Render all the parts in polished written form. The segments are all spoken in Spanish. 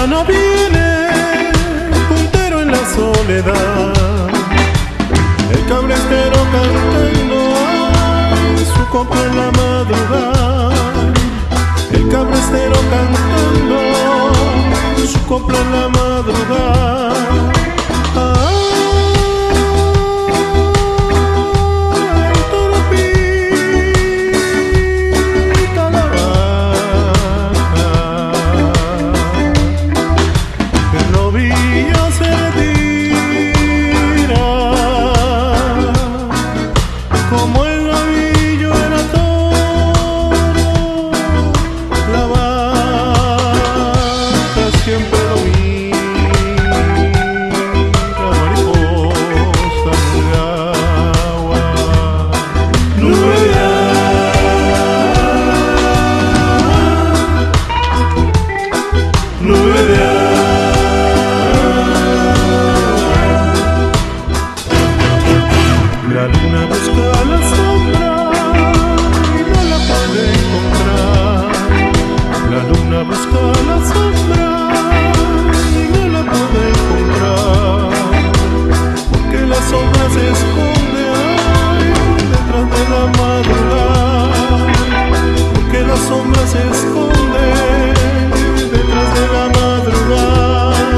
no viene, puntero en la soledad. El cabrestero cantando su copla en la madrugada. El cabrestero cantando su copla en la madrugada. Como el novillo era toro, la vaca siempre lo mira, mariposa de agua, nube de agua, nube de agua. La luna busca la sombra y no la puede encontrar. La luna busca la sombra y no la puede encontrar. Porque la sombra se esconde ay, detrás de la madrugada. Porque la sombra se esconde detrás de la madrugada.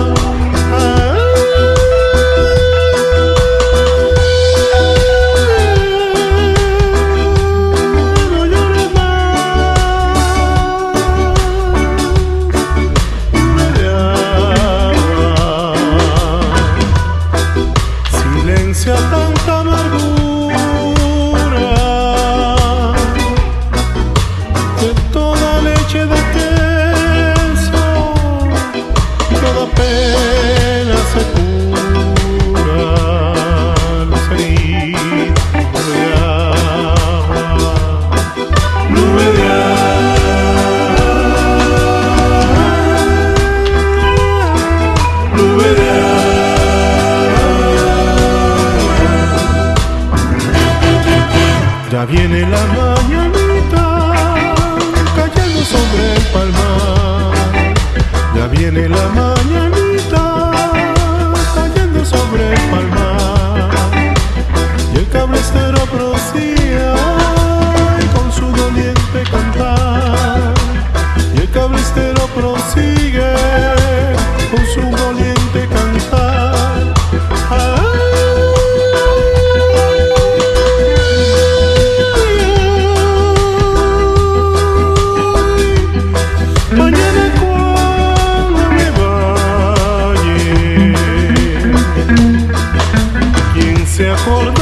Tanta amargura de toda leche de queso, toda pena se cura, los heridos de agua, nube de agua, nube de agua. Ya viene la mañanita cayendo sobre el palmar. Ya viene la mañanita cayendo sobre el palmar. Y el cabrestero prosigue con su doliente cantar. Y el cabrestero prosigue con su doliente cantar. Mañana cuando me vaya, ¿quién se acorda?